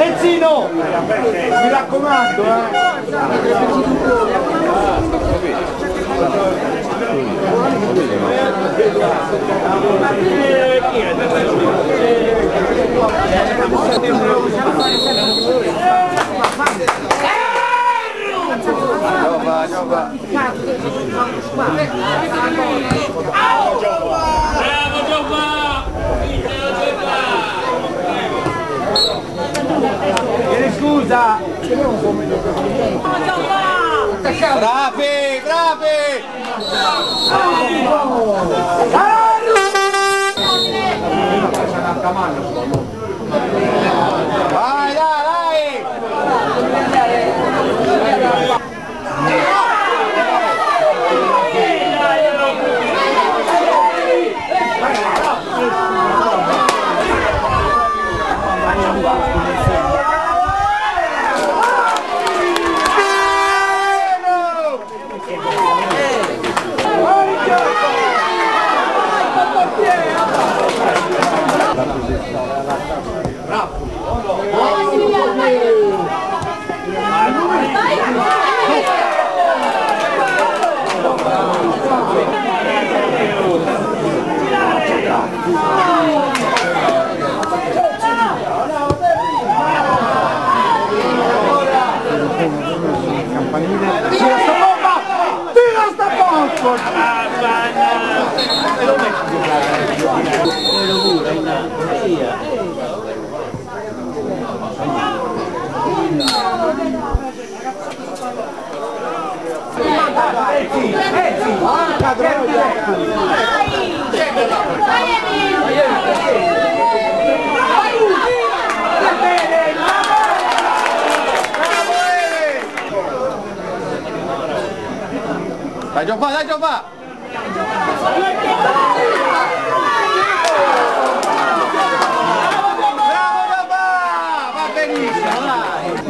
Enzino! Mi raccomando, Bravo Giova! Chiedi scusa! Bravi, bravi! Vai, dai, Tira sta bomba! Tira sta bomba! Dai Giova, dai Giova! Bravo Giova! Va benissimo, dai!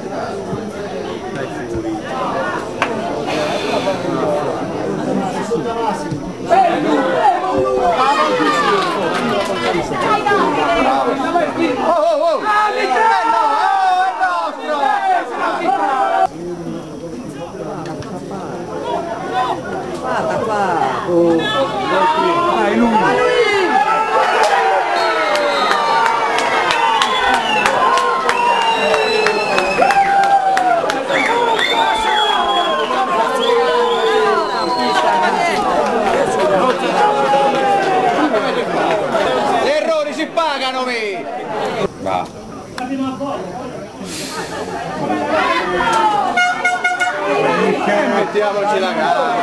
Oh! Guarda qua! Dai lui! Gli errori si pagano, mi! Va! Mettiamoci la gara!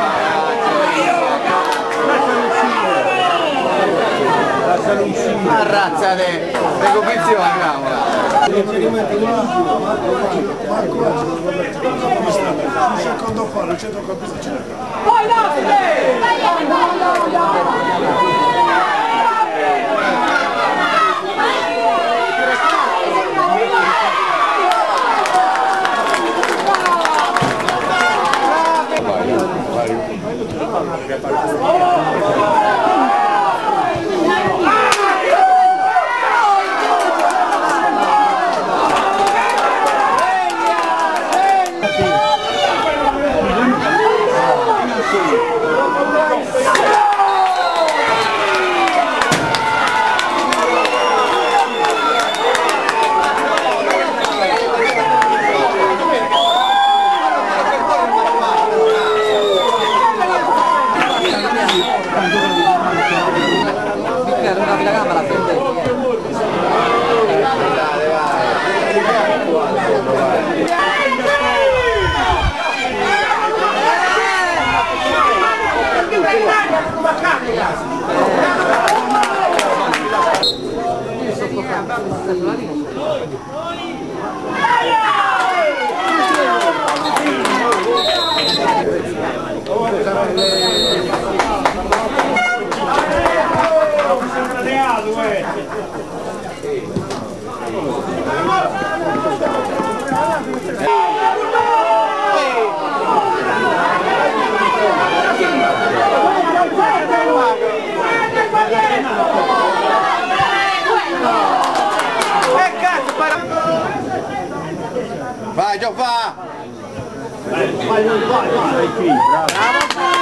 Arrazzate! Recuperazione, Secondo fallo, centrocampista c'è. Vai Vai qui, bravo.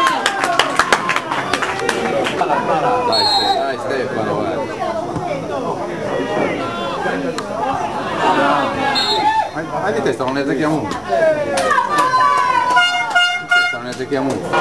Dai Stefano, Hai di testa, non ne azzecchiamo uno. Non ne azzecchiamo uno.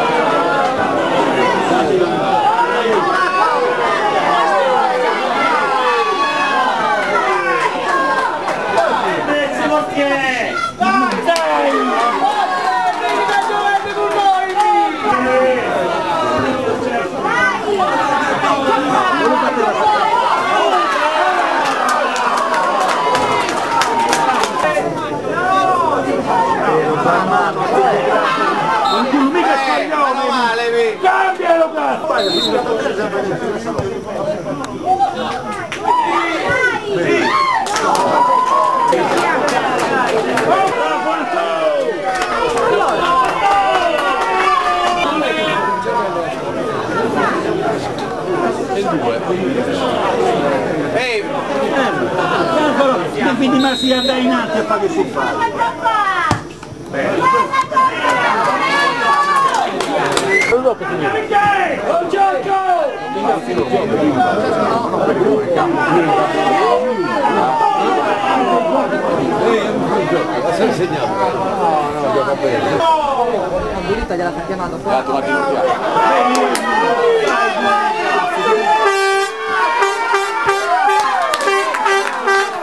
Non mica spagnolo! Cambialo, cazzo! Quindi ma si andare in alto e fa che si fa. Sei segnato. No, gioca bene. Burita gliela sta chiamando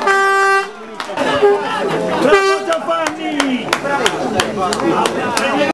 Bravo Giovanni!